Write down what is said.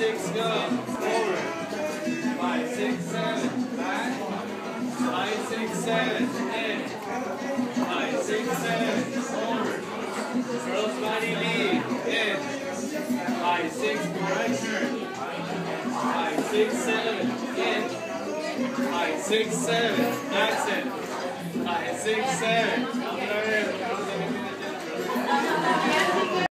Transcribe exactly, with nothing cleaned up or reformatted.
six, go. Forward. Five, six, seven. Back. Five, six, seven. In. Five, six, seven. Forward. Girls body lead. In. Five, six, right turn. Five, six, seven. In. Five, six, seven. That's it. Five, six, seven.